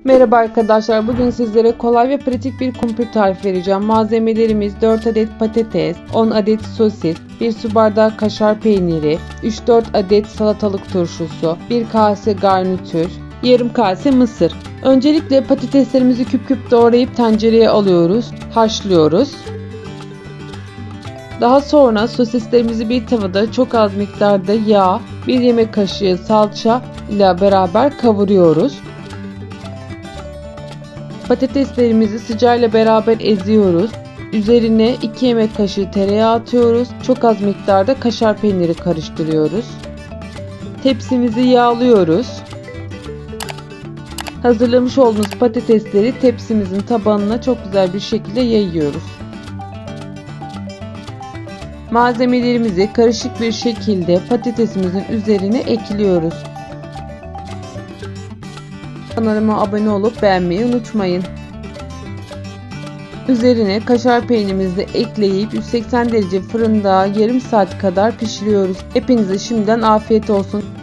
Merhaba arkadaşlar, bugün sizlere kolay ve pratik bir kumpir tarifi vereceğim. Malzemelerimiz 4 adet patates, 10 adet sosis, 1 su bardağı kaşar peyniri, 3-4 adet salatalık turşusu, 1 kase garnitür, yarım kase mısır. Öncelikle patateslerimizi küp küp doğrayıp tencereye alıyoruz, haşlıyoruz. Daha sonra sosislerimizi bir tavada çok az miktarda yağ, 1 yemek kaşığı salça ile beraber kavuruyoruz. Patateslerimizi sıcağıyla beraber eziyoruz. Üzerine 2 yemek kaşığı tereyağı atıyoruz. Çok az miktarda kaşar peyniri karıştırıyoruz. Tepsimizi yağlıyoruz. Hazırlamış olduğumuz patatesleri tepsimizin tabanına çok güzel bir şekilde yayıyoruz. Malzemelerimizi karışık bir şekilde patatesimizin üzerine ekliyoruz. Kanalıma abone olup beğenmeyi unutmayın. Üzerine kaşar peynirimizi de ekleyip 180 derece fırında yarım saat kadar pişiriyoruz. Hepinize şimdiden afiyet olsun.